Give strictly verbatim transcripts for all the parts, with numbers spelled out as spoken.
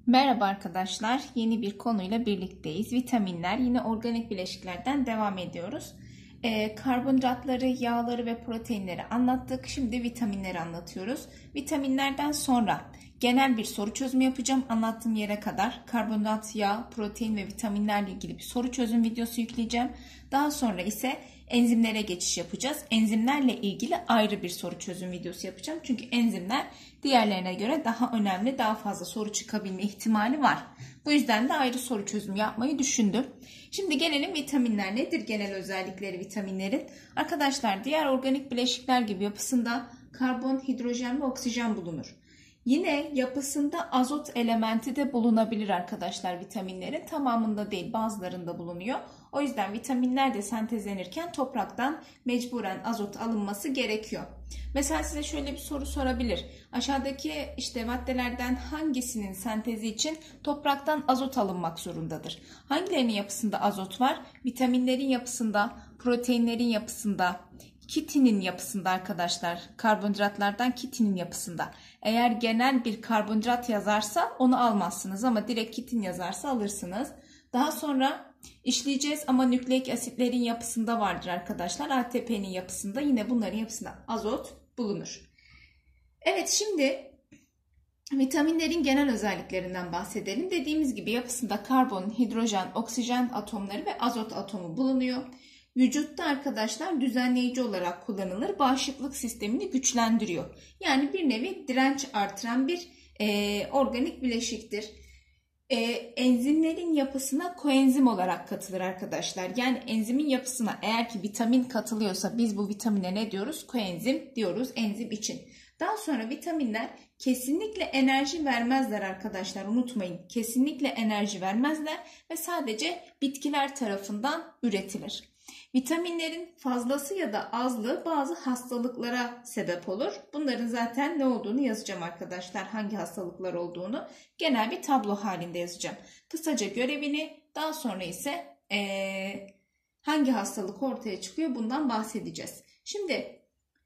Merhaba arkadaşlar, yeni bir konuyla birlikteyiz. Vitaminler, yine organik bileşiklerden devam ediyoruz. Ee, karbonhidratları, yağları ve proteinleri anlattık. Şimdi vitaminleri anlatıyoruz. Vitaminlerden sonra genel bir soru çözümü yapacağım. Anlattığım yere kadar karbonhidrat, yağ, protein ve vitaminlerle ilgili bir soru çözüm videosu yükleyeceğim. Daha sonra ise enzimlere geçiş yapacağız. Enzimlerle ilgili ayrı bir soru çözüm videosu yapacağım. Çünkü enzimler diğerlerine göre daha önemli, daha fazla soru çıkabilme ihtimali var. Bu yüzden de ayrı soru çözümü yapmayı düşündüm. Şimdi gelelim vitaminler nedir? Genel özellikleri vitaminlerin. Arkadaşlar, diğer organik bileşikler gibi yapısında karbon, hidrojen ve oksijen bulunur. Yine yapısında azot elementi de bulunabilir arkadaşlar vitaminlerin. Tamamında değil, bazılarında bulunuyor. O yüzden vitaminler de sentezlenirken topraktan mecburen azot alınması gerekiyor. Mesela size şöyle bir soru sorabilir. Aşağıdaki işte maddelerden hangisinin sentezi için topraktan azot alınmak zorundadır? Hangilerinin yapısında azot var? Vitaminlerin yapısında, proteinlerin yapısında, kitinin yapısında arkadaşlar. Karbonhidratlardan kitinin yapısında. Eğer genel bir karbonhidrat yazarsa onu almazsınız ama direkt kitin yazarsa alırsınız. Daha sonra işleyeceğiz ama nükleik asitlerin yapısında vardır arkadaşlar. A T P'nin yapısında, yine bunların yapısında azot bulunur. Evet, şimdi vitaminlerin genel özelliklerinden bahsedelim. Dediğimiz gibi yapısında karbon, hidrojen, oksijen atomları ve azot atomu bulunuyor. Vücutta arkadaşlar düzenleyici olarak kullanılır. Bağışıklık sistemini güçlendiriyor. Yani bir nevi direnç artıran bir e, organik bileşiktir. E, enzimlerin yapısına koenzim olarak katılır arkadaşlar. Yani enzimin yapısına eğer ki vitamin katılıyorsa biz bu vitamine ne diyoruz? Koenzim diyoruz enzim için. Daha sonra vitaminler kesinlikle enerji vermezler arkadaşlar. Unutmayın, kesinlikle enerji vermezler ve sadece bitkiler tarafından üretilir. Vitaminlerin fazlası ya da azlığı bazı hastalıklara sebep olur. Bunların zaten ne olduğunu yazacağım arkadaşlar. Hangi hastalıklar olduğunu genel bir tablo halinde yazacağım. Kısaca görevini, daha sonra ise ee, hangi hastalık ortaya çıkıyor bundan bahsedeceğiz. Şimdi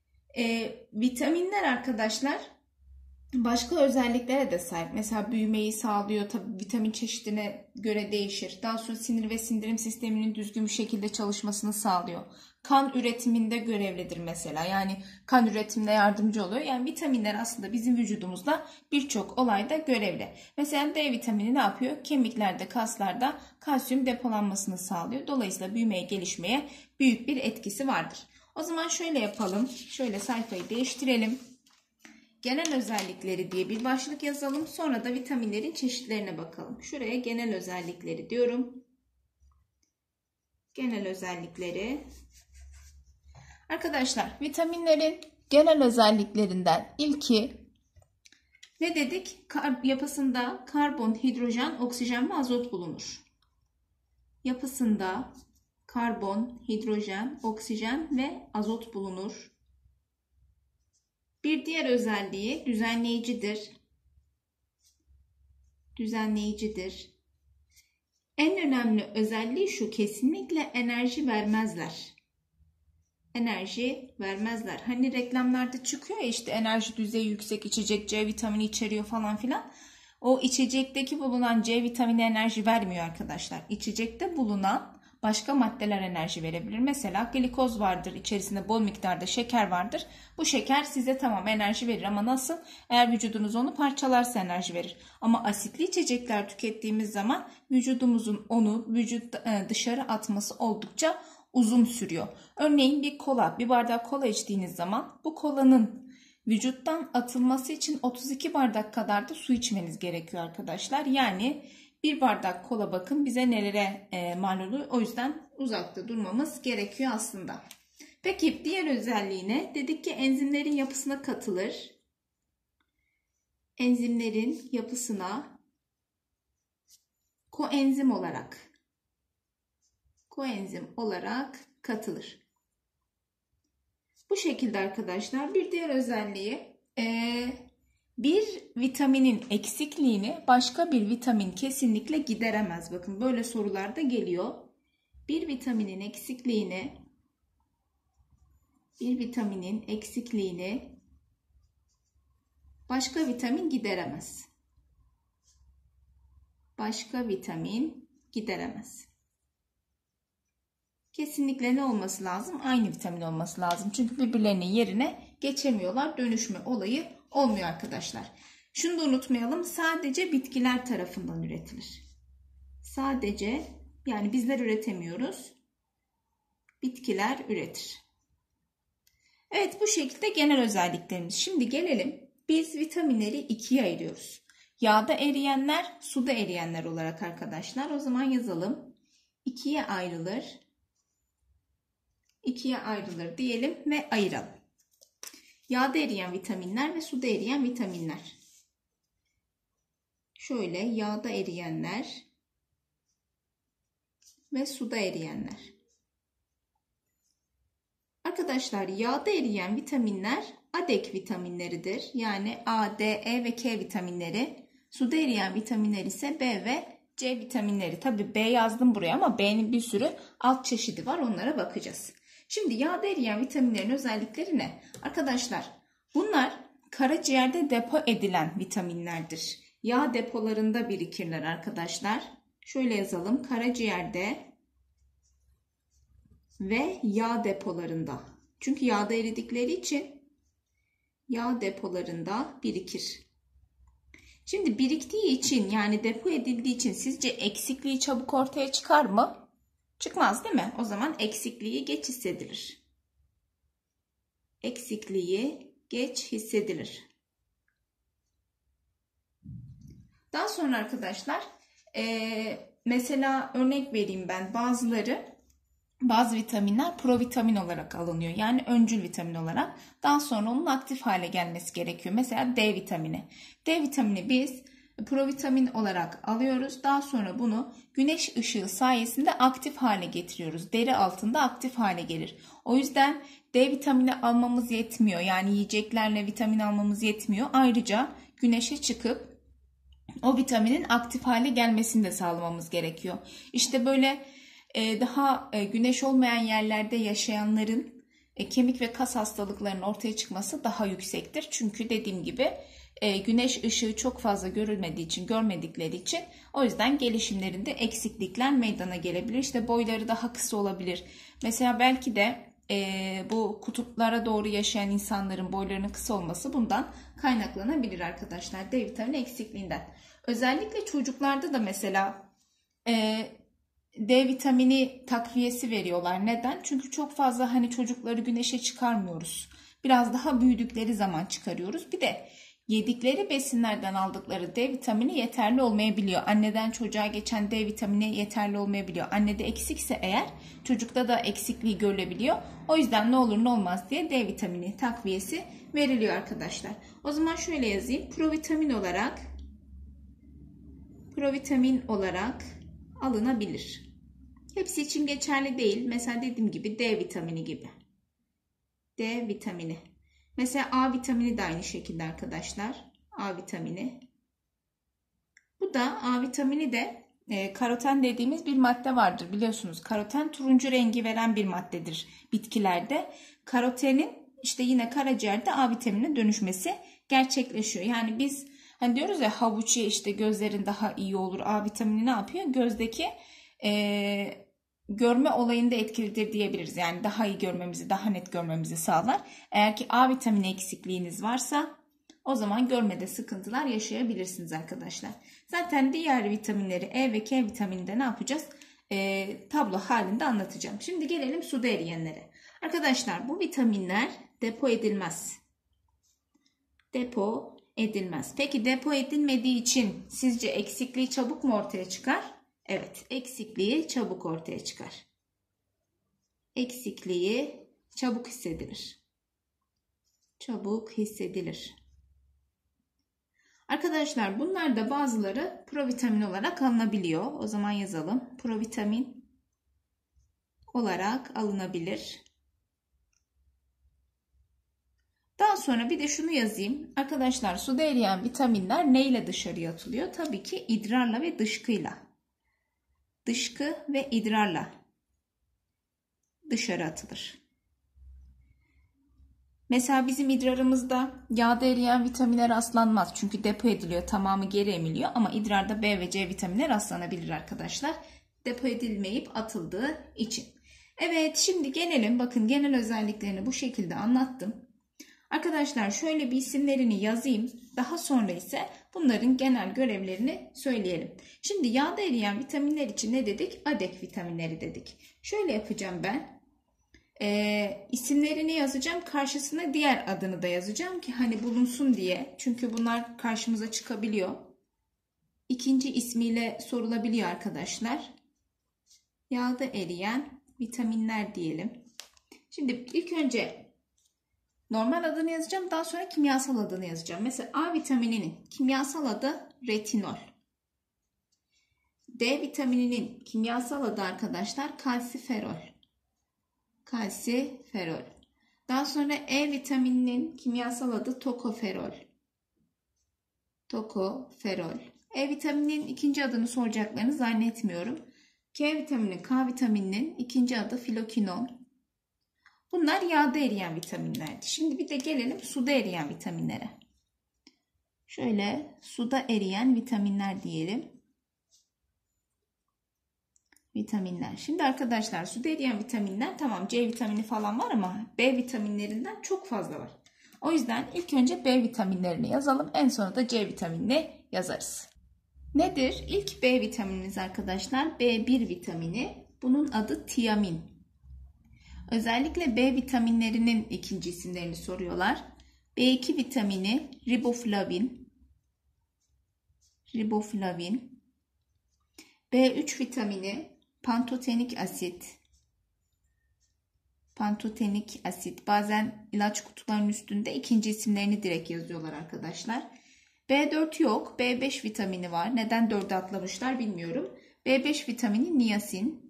e, vitaminler arkadaşlar başka özelliklere de sahip. Mesela büyümeyi sağlıyor. Tabii vitamin çeşidine göre değişir. Daha sonra sinir ve sindirim sisteminin düzgün bir şekilde çalışmasını sağlıyor. Kan üretiminde görevlidir mesela. Yani kan üretimine yardımcı oluyor. Yani vitaminler aslında bizim vücudumuzda birçok olayda görevli. Mesela D vitamini ne yapıyor? Kemiklerde, kaslarda kalsiyum depolanmasını sağlıyor. Dolayısıyla büyümeye, gelişmeye büyük bir etkisi vardır. O zaman şöyle yapalım. Şöyle sayfayı değiştirelim. Genel özellikleri diye bir başlık yazalım. Sonra da vitaminlerin çeşitlerine bakalım. Şuraya genel özellikleri diyorum. Genel özellikleri. Arkadaşlar, vitaminlerin genel özelliklerinden ilki ne dedik? Kar, yapısında karbon, hidrojen, oksijen ve azot bulunur. Yapısında karbon, hidrojen, oksijen ve azot bulunur. Bir diğer özelliği düzenleyicidir. Düzenleyicidir. En önemli özelliği şu: kesinlikle enerji vermezler. Enerji vermezler. Hani reklamlarda çıkıyor ya, işte enerji düzeyi yüksek içecek, C vitamini içeriyor falan filan. O içecekteki bulunan C vitamini enerji vermiyor arkadaşlar. İçecekte bulunan başka maddeler enerji verebilir. Mesela glikoz vardır, içerisinde bol miktarda şeker vardır. Bu şeker size tamam enerji verir ama nasıl? Eğer vücudunuz onu parçalarsa enerji verir. Ama asitli içecekler tükettiğimiz zaman vücudumuzun onu vücut dışarı atması oldukça uzun sürüyor. Örneğin bir kola, bir bardak kola içtiğiniz zaman bu kolanın vücuttan atılması için otuz iki bardak kadar da su içmeniz gerekiyor arkadaşlar. Yani bir bardak kola bakın bize nelere e, mal oluyor. O yüzden uzakta durmamız gerekiyor aslında. Peki diğer özelliği ne? Dedik ki enzimlerin yapısına katılır. Enzimlerin yapısına koenzim olarak koenzim olarak katılır. Bu şekilde arkadaşlar. Bir diğer özelliği e, bir vitaminin eksikliğini başka bir vitamin kesinlikle gideremez. Bakın böyle sorular da geliyor. Bir vitaminin eksikliğini bir vitaminin eksikliğini başka vitamin gideremez. başka vitamin gideremez. Kesinlikle ne olması lazım? Aynı vitamin olması lazım. Çünkü birbirlerinin yerine geçemiyorlar. Dönüşme olayı olmuyor arkadaşlar. Şunu da unutmayalım. Sadece bitkiler tarafından üretilir. Sadece, yani bizler üretemiyoruz. Bitkiler üretir. Evet, bu şekilde genel özelliklerimiz. Şimdi gelelim. Biz vitaminleri ikiye ayırıyoruz. Yağda eriyenler, suda eriyenler olarak arkadaşlar. O zaman yazalım. İkiye ayrılır. İkiye ayrılır diyelim ve ayıralım. Yağda eriyen vitaminler ve suda eriyen vitaminler. Şöyle yağda eriyenler ve suda eriyenler. Arkadaşlar, yağda eriyen vitaminler ADEK vitaminleridir. Yani A, D, E ve K vitaminleri. Suda eriyen vitaminler ise B ve C vitaminleri. Tabii B yazdım buraya ama B'nin bir sürü alt çeşidi var. Onlara bakacağız. Şimdi yağda eriyen vitaminlerin özellikleri ne? Arkadaşlar, bunlar karaciğerde depo edilen vitaminlerdir. Yağ depolarında birikirler arkadaşlar. Şöyle yazalım. Karaciğerde ve yağ depolarında. Çünkü yağda eridikleri için yağ depolarında birikir. Şimdi biriktiği için, yani depo edildiği için sizce eksikliği çabuk ortaya çıkar mı? Çıkmaz değil mi? O zaman eksikliği geç hissedilir. Eksikliği geç hissedilir. Daha sonra arkadaşlar e, mesela örnek vereyim ben. Bazıları bazı vitaminler provitamin olarak alınıyor. Yani öncül vitamin olarak. Daha sonra onun aktif hale gelmesi gerekiyor. Mesela D vitamini. D vitamini biz provitamin olarak alıyoruz. Daha sonra bunu güneş ışığı sayesinde aktif hale getiriyoruz. Deri altında aktif hale gelir. O yüzden D vitamini almamız yetmiyor. Yani yiyeceklerle vitamin almamız yetmiyor. Ayrıca güneşe çıkıp o vitaminin aktif hale gelmesini de sağlamamız gerekiyor. İşte böyle daha güneş olmayan yerlerde yaşayanların kemik ve kas hastalıklarının ortaya çıkması daha yüksektir. Çünkü dediğim gibi güneş ışığı çok fazla görülmediği için, görmedikleri için o yüzden gelişimlerinde eksiklikler meydana gelebilir. İşte boyları daha kısa olabilir. Mesela belki de e, bu kutuplara doğru yaşayan insanların boylarının kısa olması bundan kaynaklanabilir arkadaşlar. D vitamini eksikliğinden. Özellikle çocuklarda da mesela e, D vitamini takviyesi veriyorlar. Neden? Çünkü çok fazla hani çocukları güneşe çıkarmıyoruz. Biraz daha büyüdükleri zaman çıkarıyoruz. Bir de yedikleri besinlerden aldıkları D vitamini yeterli olmayabiliyor. Anneden çocuğa geçen D vitamini yeterli olmayabiliyor. Annede eksikse eğer çocukta da eksikliği görülebiliyor. O yüzden ne olur ne olmaz diye D vitamini takviyesi veriliyor arkadaşlar. O zaman şöyle yazayım. Provitamin olarak provitamin olarak alınabilir. Hepsi için geçerli değil. Mesela dediğim gibi D vitamini gibi. D vitamini. Mesela A vitamini de aynı şekilde arkadaşlar. A vitamini. Bu da A vitamini de e, karoten dediğimiz bir madde vardır. Biliyorsunuz karoten turuncu rengi veren bir maddedir bitkilerde. Karotenin işte yine karaciğerde A vitaminine dönüşmesi gerçekleşiyor. Yani biz hani diyoruz ya havuç ye işte gözlerin daha iyi olur. A vitamini ne yapıyor? Gözdeki e, görme olayında etkilidir diyebiliriz. Yani daha iyi görmemizi, daha net görmemizi sağlar. Eğer ki A vitamini eksikliğiniz varsa o zaman görmede sıkıntılar yaşayabilirsiniz arkadaşlar. Zaten diğer vitaminleri E ve K vitamininde ne yapacağız? E, tablo halinde anlatacağım. Şimdi gelelim suda eriyenlere. Arkadaşlar bu vitaminler depo edilmez. Depo edilmez. Peki depo edilmediği için sizce eksikliği çabuk mu ortaya çıkar? Evet, eksikliği çabuk ortaya çıkar. Eksikliği çabuk hissedilir. Çabuk hissedilir. Arkadaşlar bunlar da bazıları provitamin olarak alınabiliyor. O zaman yazalım. Provitamin olarak alınabilir. Daha sonra bir de şunu yazayım. Arkadaşlar suda eriyen vitaminler neyle dışarıya atılıyor? Tabii ki idrarla ve dışkıyla. Dışkı ve idrarla dışarı atılır. Mesela bizim idrarımızda yağda eriyen vitaminler rastlanmaz. Çünkü depo ediliyor, tamamı geri emiliyor. Ama idrarda B ve C vitaminleri rastlanabilir arkadaşlar. Depo edilmeyip atıldığı için. Evet, şimdi gelelim. Bakın, genel özelliklerini bu şekilde anlattım. Arkadaşlar şöyle bir isimlerini yazayım. Daha sonra ise bunların genel görevlerini söyleyelim. Şimdi yağda eriyen vitaminler için ne dedik? Adek vitaminleri dedik. Şöyle yapacağım ben. E, isimlerini yazacağım. Karşısına diğer adını da yazacağım ki hani bulunsun diye. Çünkü bunlar karşımıza çıkabiliyor. İkinci ismiyle sorulabiliyor arkadaşlar. Yağda eriyen vitaminler diyelim. Şimdi ilk önce normal adını yazacağım. Daha sonra kimyasal adını yazacağım. Mesela A vitamininin kimyasal adı retinol. D vitamininin kimyasal adı arkadaşlar kalsiferol. Kalsiferol. Daha sonra E vitamininin kimyasal adı tokoferol. Tokoferol. E vitamininin ikinci adını soracaklarını zannetmiyorum. K vitamini, K vitamininin ikinci adı filokinol. Bunlar yağda eriyen vitaminlerdi. Şimdi bir de gelelim suda eriyen vitaminlere. Şöyle suda eriyen vitaminler diyelim. Vitaminler. Şimdi arkadaşlar suda eriyen vitaminler, tamam C vitamini falan var ama B vitaminlerinden çok fazla var. O yüzden ilk önce B vitaminlerini yazalım. En sonra da C vitaminini yazarız. Nedir? İlk B vitaminimiz arkadaşlar B bir vitamini. Bunun adı tiamin. Özellikle B vitaminlerinin ikinci isimlerini soruyorlar. B iki vitamini riboflavin. Riboflavin. B üç vitamini pantotenik asit. Pantotenik asit. Bazen ilaç kutularının üstünde ikinci isimlerini direkt yazıyorlar arkadaşlar. B dört yok. B beş vitamini var. Neden dörde atlamışlar bilmiyorum. B beş vitamini niasin.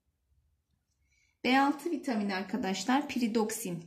B altı vitamini arkadaşlar piridoksin.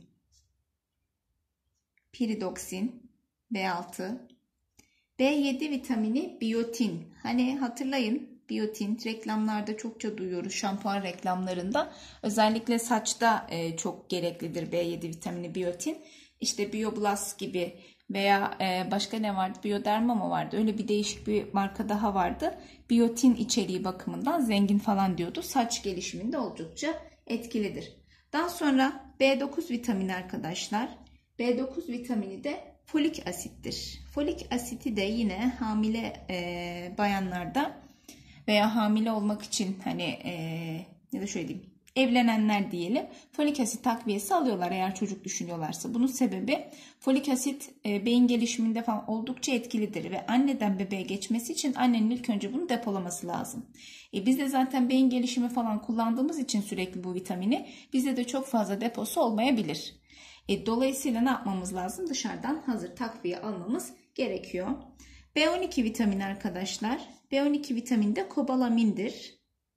Piridoksin. B altı. B yedi vitamini biyotin. Hani hatırlayın, biyotin reklamlarda çokça duyuyoruz, şampuan reklamlarında. Özellikle saçta çok gereklidir B yedi vitamini, biyotin. İşte Bioblast gibi veya başka ne vardı? Bioderma mı vardı? Öyle bir değişik bir marka daha vardı. Biyotin içeriği bakımından zengin falan diyordu. Saç gelişiminde oldukça etkilidir. Daha sonra B dokuz vitamini arkadaşlar. B dokuz vitamini de folik asittir. Folik asiti de yine hamile e, bayanlarda veya hamile olmak için hani e, ya da şöyle diyeyim, evlenenler diyelim, folik asit takviyesi alıyorlar eğer çocuk düşünüyorlarsa. Bunun sebebi folik asit e, beyin gelişiminde falan oldukça etkilidir ve anneden bebeğe geçmesi için annenin ilk önce bunu depolaması lazım. E, biz de zaten beyin gelişimi falan kullandığımız için sürekli bu vitamini, bizde de çok fazla deposu olmayabilir. E, dolayısıyla ne yapmamız lazım? Dışarıdan hazır takviye almamız gerekiyor. B on iki vitamini arkadaşlar. B on iki vitamini de kobalamindir.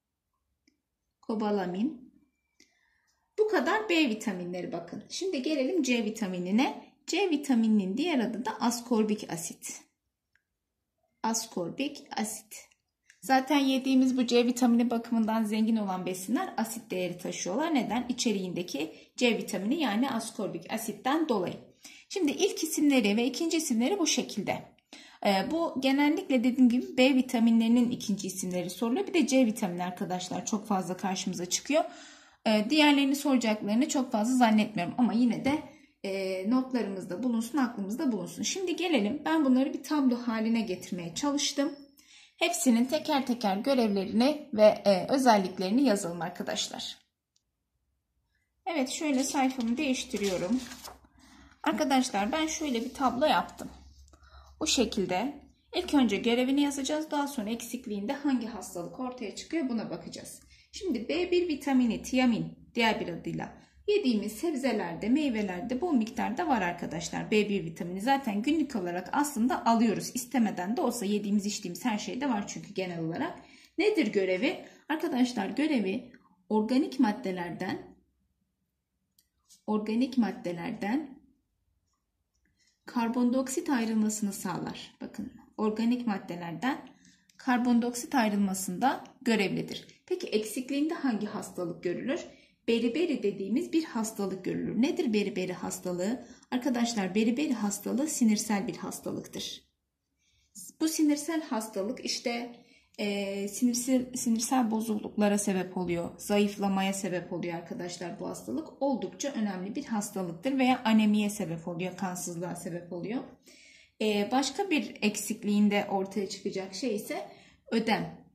Kobalamin. Bu kadar B vitaminleri bakın. Şimdi gelelim C vitaminine. C vitamininin diğer adı da askorbik asit. Askorbik asit. Zaten yediğimiz bu C vitamini bakımından zengin olan besinler asit değeri taşıyorlar. Neden? İçeriğindeki C vitamini yani askorbik asitten dolayı. Şimdi ilk isimleri ve ikinci isimleri bu şekilde. Ee, bu genellikle dediğim gibi B vitaminlerinin ikinci isimleri soruluyor. Bir de C vitamini arkadaşlar çok fazla karşımıza çıkıyor. Ee, diğerlerini soracaklarını çok fazla zannetmiyorum. Ama yine de e, notlarımızda bulunsun, aklımızda bulunsun. Şimdi gelelim, ben bunları bir tablo haline getirmeye çalıştım. Hepsinin teker teker görevlerini ve e, özelliklerini yazalım arkadaşlar. Evet, şöyle sayfamı değiştiriyorum. Arkadaşlar ben şöyle bir tablo yaptım. Bu şekilde ilk önce görevini yazacağız. Daha sonra eksikliğinde hangi hastalık ortaya çıkıyor buna bakacağız. Şimdi B bir vitamini tiamin, diğer bir adıyla yediğimiz sebzelerde, meyvelerde bol miktarda var arkadaşlar. B bir vitamini zaten günlük olarak aslında alıyoruz. İstemeden de olsa yediğimiz içtiğimiz her şeyde var çünkü genel olarak. Nedir görevi? Arkadaşlar görevi organik maddelerden organik maddelerden karbondioksit ayrılmasını sağlar. Bakın, organik maddelerden karbondioksit ayrılmasında görevlidir. Peki eksikliğinde hangi hastalık görülür? beriberi dediğimiz bir hastalık görülür. Nedir beriberi hastalığı? Arkadaşlar beriberi hastalığı sinirsel bir hastalıktır. Bu sinirsel hastalık işte e, sinirsel, sinirsel bozukluklara sebep oluyor. Zayıflamaya sebep oluyor arkadaşlar bu hastalık. Oldukça önemli bir hastalıktır veya anemiye sebep oluyor, kansızlığa sebep oluyor. E, başka bir eksikliğinde ortaya çıkacak şey ise ödem.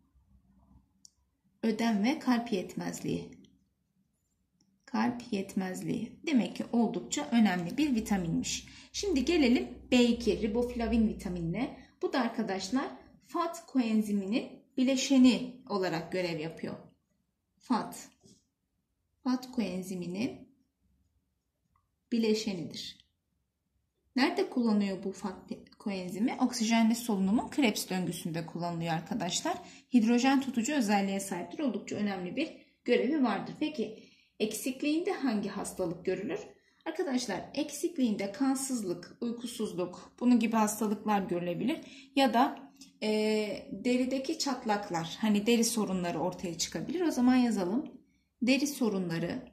Ödem ve kalp yetmezliği. Kalp yetmezliği. Demek ki oldukça önemli bir vitaminmiş. Şimdi gelelim B iki riboflavin vitaminine. Bu da arkadaşlar Fat koenziminin bileşeni olarak görev yapıyor. Fat. Fat koenziminin bileşenidir. Nerede kullanıyor bu Fat koenzimi? Oksijenli solunumun Krebs döngüsünde kullanılıyor arkadaşlar. Hidrojen tutucu özelliğe sahiptir. Oldukça önemli bir görevi vardır. Peki eksikliğinde hangi hastalık görülür? Arkadaşlar eksikliğinde kansızlık, uykusuzluk, bunun gibi hastalıklar görülebilir. Ya da e, derideki çatlaklar, hani deri sorunları ortaya çıkabilir. O zaman yazalım. Deri sorunları,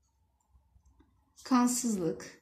kansızlık,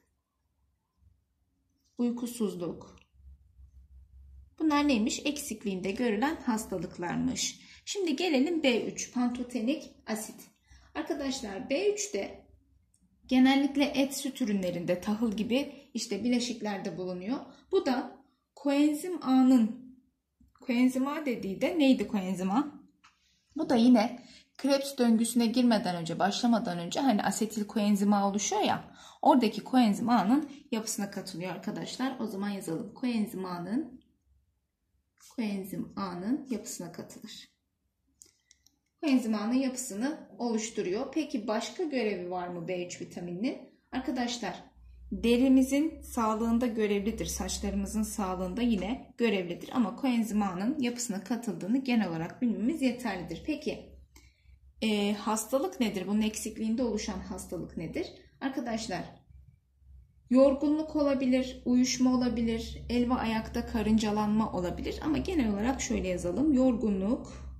uykusuzluk. Bunlar neymiş? Eksikliğinde görülen hastalıklarmış. Şimdi gelelim B üç, pantotenik asit. Arkadaşlar B üçte genellikle et süt ürünlerinde, tahıl gibi işte bileşiklerde bulunuyor. Bu da koenzim A'nın, koenzim A dediği de neydi koenzim A? Bu da yine Krebs döngüsüne girmeden önce, başlamadan önce hani asetil koenzim A oluşuyor ya, oradaki koenzim A'nın yapısına katılıyor arkadaşlar. O zaman yazalım. Koenzim A'nın koenzim A'nın yapısına katılır. Koenzim A'nın yapısını oluşturuyor. Peki başka görevi var mı B üç vitamininin? Arkadaşlar derimizin sağlığında görevlidir. Saçlarımızın sağlığında yine görevlidir. Ama koenzim A'nın yapısına katıldığını genel olarak bilmemiz yeterlidir. Peki e, hastalık nedir? Bunun eksikliğinde oluşan hastalık nedir? Arkadaşlar yorgunluk olabilir, uyuşma olabilir, el ve ayakta karıncalanma olabilir. Ama genel olarak şöyle yazalım. Yorgunluk,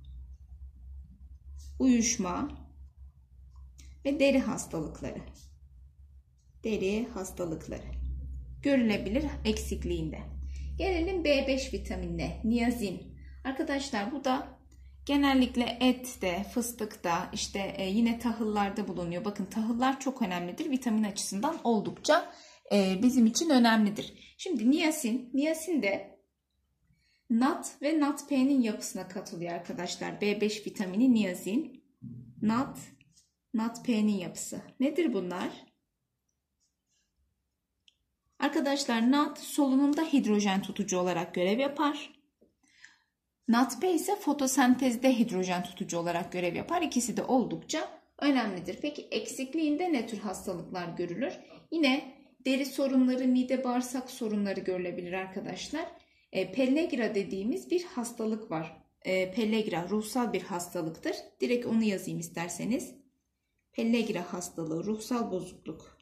uyuşma ve deri hastalıkları. Deri hastalıkları görülebilir eksikliğinde. Gelelim B beş vitaminine, niyazin. Arkadaşlar bu da genellikle ette, fıstıkta, işte e, yine tahıllarda bulunuyor. Bakın tahıllar çok önemlidir. Vitamin açısından oldukça e, bizim için önemlidir. Şimdi niyasin, niyasin de nat ve nat P'nin yapısına katılıyor arkadaşlar. B beş vitamini niyazin, nat, nat P'nin yapısı. Nedir bunlar? Arkadaşlar nat solunumda hidrojen tutucu olarak görev yapar. nat P ise fotosentezde hidrojen tutucu olarak görev yapar. İkisi de oldukça önemlidir. Peki eksikliğinde ne tür hastalıklar görülür? Yine deri sorunları, mide bağırsak sorunları görülebilir arkadaşlar. E, Pellagra dediğimiz bir hastalık var. E, Pellagra ruhsal bir hastalıktır. Direkt onu yazayım isterseniz. Pellagra hastalığı, ruhsal bozukluk.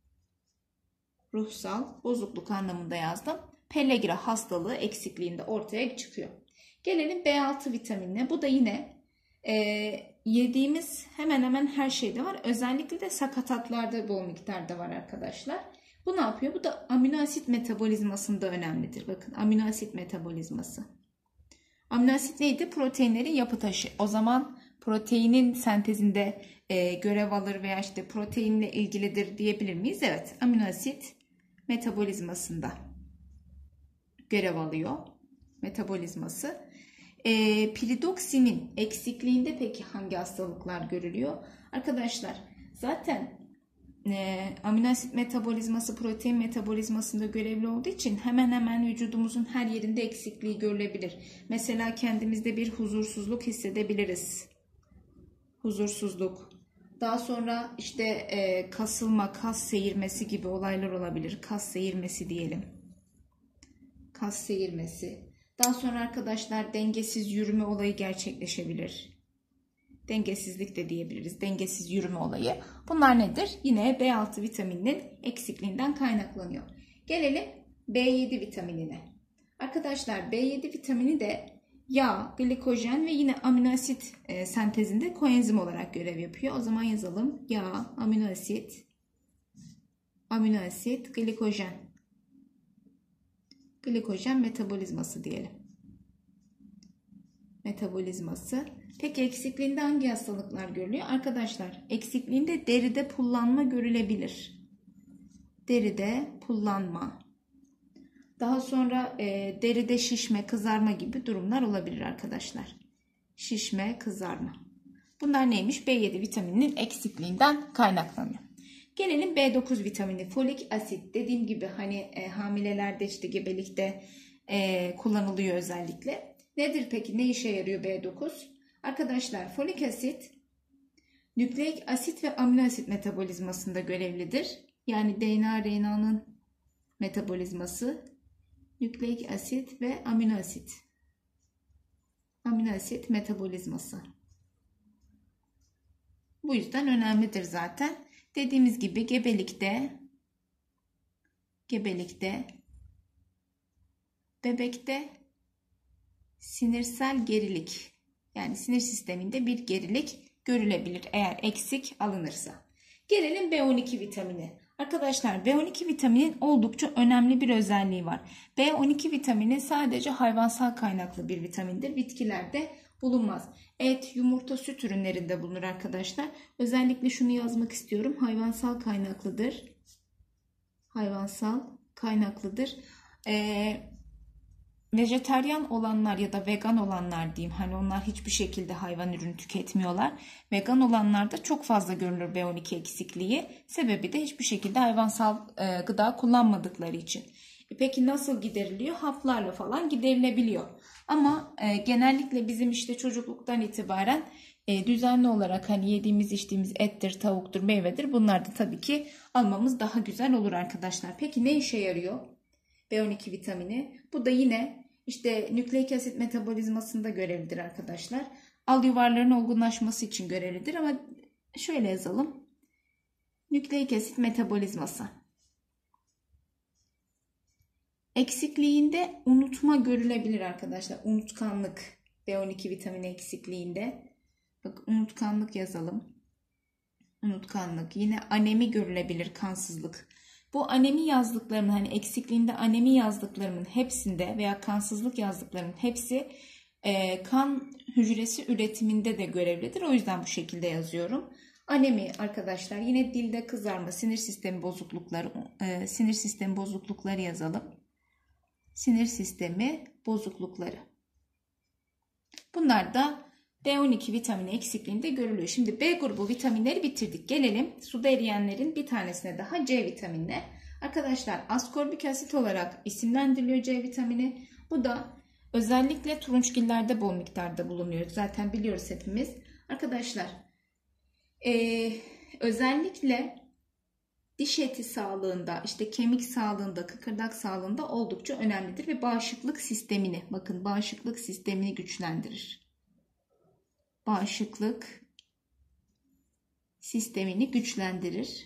Ruhsal bozukluk anlamında yazdım. Pellagra hastalığı eksikliğinde ortaya çıkıyor. Gelelim B altı vitaminine. Bu da yine e, yediğimiz hemen hemen her şeyde var. Özellikle de sakatatlarda bol miktarda var arkadaşlar. Bu ne yapıyor? Bu da amino asit metabolizmasında önemlidir. Bakın amino asit metabolizması. Amino asit neydi? Proteinlerin yapı taşı. O zaman proteinin sentezinde e, görev alır veya işte proteinle ilgilidir diyebilir miyiz? Evet. Amino asit metabolizmasında görev alıyor. Metabolizması. E, piridoksinin eksikliğinde peki hangi hastalıklar görülüyor? Arkadaşlar zaten e, amino asit metabolizması protein metabolizmasında görevli olduğu için hemen hemen vücudumuzun her yerinde eksikliği görülebilir. Mesela kendimizde bir huzursuzluk hissedebiliriz. Huzursuzluk. Daha sonra işte e, kasılma, kas seyirmesi gibi olaylar olabilir. Kas seyirmesi diyelim. Kas seyirmesi. Daha sonra arkadaşlar dengesiz yürüme olayı gerçekleşebilir. Dengesizlik de diyebiliriz. Dengesiz yürüme olayı. Bunlar nedir? Yine B altı vitamininin eksikliğinden kaynaklanıyor. Gelelim B yedi vitaminine. Arkadaşlar B yedi vitamini de yağ, glikojen ve yine amino asit e, sentezinde koenzim olarak görev yapıyor. O zaman yazalım. Yağ, amino asit, amino asit, glikojen. Glikojen metabolizması diyelim. Metabolizması. Peki eksikliğinde hangi hastalıklar görülüyor? Arkadaşlar, eksikliğinde deride pullanma görülebilir. Deride pullanma. Daha sonra e, deride şişme, kızarma gibi durumlar olabilir arkadaşlar. Şişme, kızarma. Bunlar neymiş? B yedi vitamininin eksikliğinden kaynaklanıyor. Gelelim B dokuz vitamini, folik asit. Dediğim gibi hani e, hamilelerde işte gebelikte e, kullanılıyor özellikle. Nedir peki? Ne işe yarıyor B dokuz? Arkadaşlar, folik asit nükleik asit ve amino asit metabolizmasında görevlidir. Yani D N A, R N A'nın metabolizması, nükleik asit ve amino asit. Amino asit metabolizması. Bu yüzden önemlidir zaten. Dediğimiz gibi gebelikte, gebelikte, bebekte sinirsel gerilik, yani sinir sisteminde bir gerilik görülebilir eğer eksik alınırsa. Gelelim B on iki vitamini. Arkadaşlar, B on iki vitaminin oldukça önemli bir özelliği var. B on iki vitamini sadece hayvansal kaynaklı bir vitamindir. Bitkilerde bulunmaz. Et, yumurta, süt ürünlerinde bulunur arkadaşlar. Özellikle şunu yazmak istiyorum. Hayvansal kaynaklıdır. Hayvansal kaynaklıdır. Ee, vejetaryen olanlar ya da vegan olanlar diyeyim. Hani onlar hiçbir şekilde hayvan ürünü tüketmiyorlar. Vegan olanlarda çok fazla görülür B on iki eksikliği. Sebebi de hiçbir şekilde hayvansal e, gıda kullanmadıkları için. E peki nasıl gideriliyor? Haplarla falan giderilebiliyor. Ama e, genellikle bizim işte çocukluktan itibaren e, düzenli olarak hani yediğimiz içtiğimiz ettir, tavuktur, meyvedir. Bunlar da tabii ki almamız daha güzel olur arkadaşlar. Peki ne işe yarıyor B on iki vitamini? Bu da yine işte nükleik asit metabolizmasında görevlidir arkadaşlar. Al yuvarların olgunlaşması için görevlidir ama şöyle yazalım. Nükleik asit metabolizması. Eksikliğinde unutma görülebilir arkadaşlar. Unutkanlık. B on iki vitamini eksikliğinde. Bak, unutkanlık yazalım. Unutkanlık. Yine anemi görülebilir, kansızlık. Bu anemi yazdıklarımın, hani eksikliğinde anemi yazdıklarımın hepsinde veya kansızlık yazdıklarımın hepsi e, kan hücresi üretiminde de görevlidir. O yüzden bu şekilde yazıyorum. Anemi arkadaşlar, yine dilde kızarma, sinir sistemi bozuklukları, e, sinir sistemi bozuklukları yazalım. Sinir sistemi bozuklukları. Bunlar da B on iki vitamini eksikliğinde görülüyor. Şimdi B grubu vitaminleri bitirdik. Gelelim suda eriyenlerin bir tanesine daha, C vitaminine. Arkadaşlar, askorbik asit olarak isimlendiriliyor C vitamini. Bu da özellikle turunçgillerde bol miktarda bulunuyor. Zaten biliyoruz hepimiz. Arkadaşlar, ee, özellikle diş eti sağlığında, işte kemik sağlığında, kıkırdak sağlığında oldukça önemlidir ve bağışıklık sistemini, bakın bağışıklık sistemini güçlendirir. Bağışıklık sistemini güçlendirir.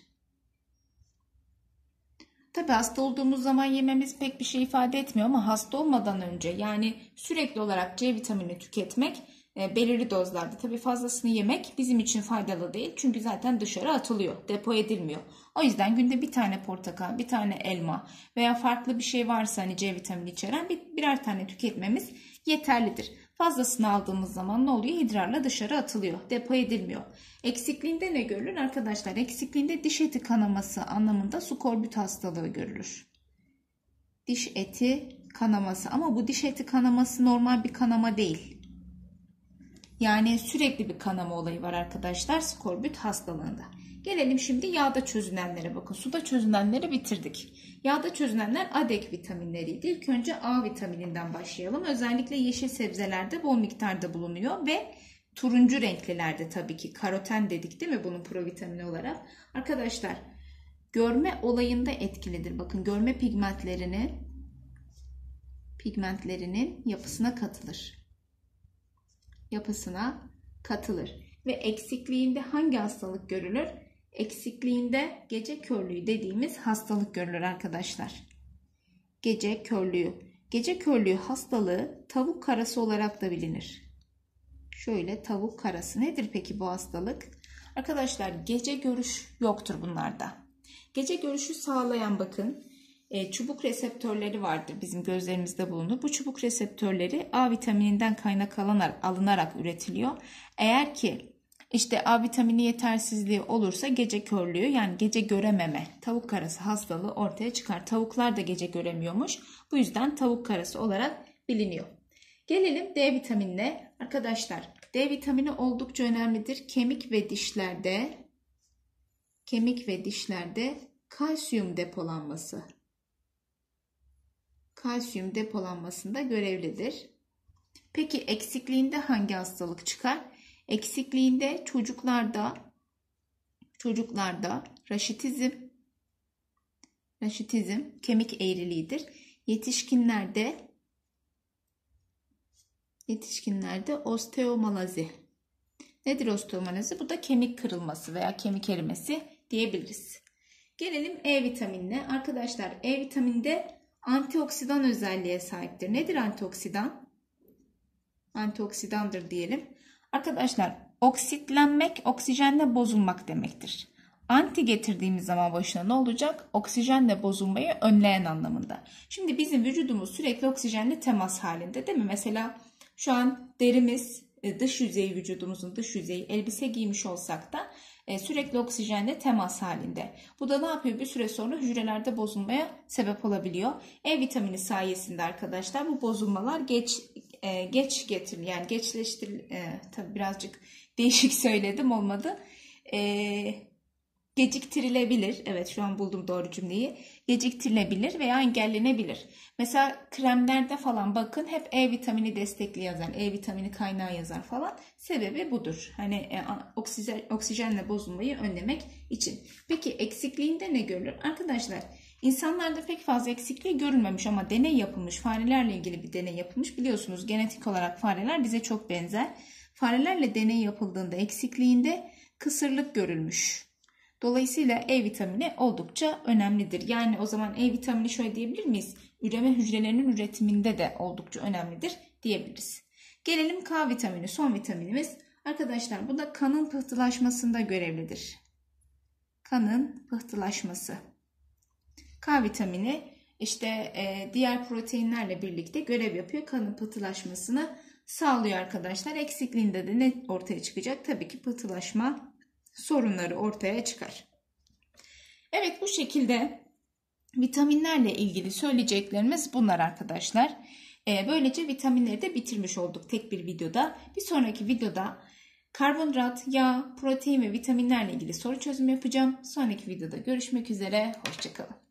Tabi hasta olduğumuz zaman yememiz pek bir şey ifade etmiyor ama hasta olmadan önce, yani sürekli olarak C vitamini tüketmek e, belirli dozlarda, tabi fazlasını yemek bizim için faydalı değil. Çünkü zaten dışarı atılıyor, depo edilmiyor. O yüzden günde bir tane portakal, bir tane elma veya farklı bir şey varsa hani C vitamini içeren bir, birer tane tüketmemiz yeterlidir. Fazlasını aldığımız zaman ne oluyor? İdrarla dışarı atılıyor. Depo edilmiyor. Eksikliğinde ne görülür arkadaşlar? Eksikliğinde diş eti kanaması anlamında skorbut hastalığı görülür. Diş eti kanaması. Ama bu diş eti kanaması normal bir kanama değil. Yani sürekli bir kanama olayı var arkadaşlar skorbut hastalığında. Gelelim şimdi yağda çözünenlere. Bakın, suda çözünenleri bitirdik. Yağda çözünenler adek vitaminleriydi. İlk önce A vitamininden başlayalım. Özellikle yeşil sebzelerde bol miktarda bulunuyor ve turuncu renklilerde tabii ki. Karoten dedik değil mi bunun provitamini olarak? Arkadaşlar, görme olayında etkilidir. Bakın, görme pigmentlerini pigmentlerinin yapısına katılır. Yapısına katılır. Ve eksikliğinde hangi hastalık görülür? Eksikliğinde gece körlüğü dediğimiz hastalık görülür arkadaşlar. Gece körlüğü. Gece körlüğü hastalığı tavuk karası olarak da bilinir. Şöyle tavuk karası nedir peki bu hastalık? Arkadaşlar gece görüş yoktur bunlarda. Gece görüşü sağlayan bakın e, çubuk reseptörleri vardır bizim gözlerimizde bulunur. Bu çubuk reseptörleri A vitamininden kaynaklanarak alınarak üretiliyor. Eğer ki işte A vitamini yetersizliği olursa gece körlüğü yani gece görememe, tavuk karası hastalığı ortaya çıkar. Tavuklar da gece göremiyormuş. Bu yüzden tavuk karası olarak biliniyor. Gelelim D vitaminine. Arkadaşlar D vitamini oldukça önemlidir. Kemik ve dişlerde kemik ve dişlerde kalsiyum depolanması. Kalsiyum depolanmasında görevlidir. Peki eksikliğinde hangi hastalık çıkar? Eksikliğinde çocuklarda çocuklarda raşitizm raşitizm kemik eğriliğidir. Yetişkinlerde yetişkinlerde osteomalazi. Nedir osteomalazi? Bu da kemik kırılması veya kemik erimesi diyebiliriz. Gelelim E vitaminine. Arkadaşlar E vitaminde antioksidan özelliğe sahiptir. Nedir antioksidan? Antioksidandır diyelim. Arkadaşlar oksitlenmek, oksijenle bozulmak demektir. Anti getirdiğimiz zaman başına ne olacak? Oksijenle bozulmayı önleyen anlamında. Şimdi bizim vücudumuz sürekli oksijenle temas halinde değil mi? Mesela şu an derimiz, dış yüzeyi vücudumuzun dış yüzeyi elbise giymiş olsak da sürekli oksijenle temas halinde. Bu da ne yapıyor? Bir süre sonra hücrelerde bozulmaya sebep olabiliyor. E vitamini sayesinde arkadaşlar bu bozulmalar geç e, geç getir yani geçleştir e, tabii birazcık değişik söyledim olmadı. E, geciktirilebilir. Evet şu an buldum doğru cümleyi. Geciktirilebilir veya engellenebilir. Mesela kremlerde falan bakın hep E vitamini destekli yazar. E vitamini kaynağı yazar falan. Sebebi budur. Hani e, oksijen, oksijenle bozulmayı önlemek için. Peki eksikliğinde ne görülür? Arkadaşlar insanlarda pek fazla eksikliği görülmemiş ama deney yapılmış. Farelerle ilgili bir deney yapılmış. Biliyorsunuz genetik olarak fareler bize çok benzer. Farelerle deney yapıldığında eksikliğinde kısırlık görülmüş. Dolayısıyla E vitamini oldukça önemlidir. Yani o zaman E vitamini şöyle diyebilir miyiz? Üreme hücrelerinin üretiminde de oldukça önemlidir diyebiliriz. Gelelim K vitamini, son vitaminimiz. Arkadaşlar bu da kanın pıhtılaşmasında görevlidir. Kanın pıhtılaşması. K vitamini işte e, diğer proteinlerle birlikte görev yapıyor. Kanın pıhtılaşmasını sağlıyor arkadaşlar. Eksikliğinde de ne ortaya çıkacak? Tabii ki pıhtılaşma sorunları ortaya çıkar. Evet bu şekilde vitaminlerle ilgili söyleyeceklerimiz bunlar arkadaşlar. Ee, böylece vitaminleri de bitirmiş olduk tek bir videoda. Bir sonraki videoda karbonhidrat, yağ, protein ve vitaminlerle ilgili soru çözümü yapacağım. Sonraki videoda görüşmek üzere. Hoşça kalın.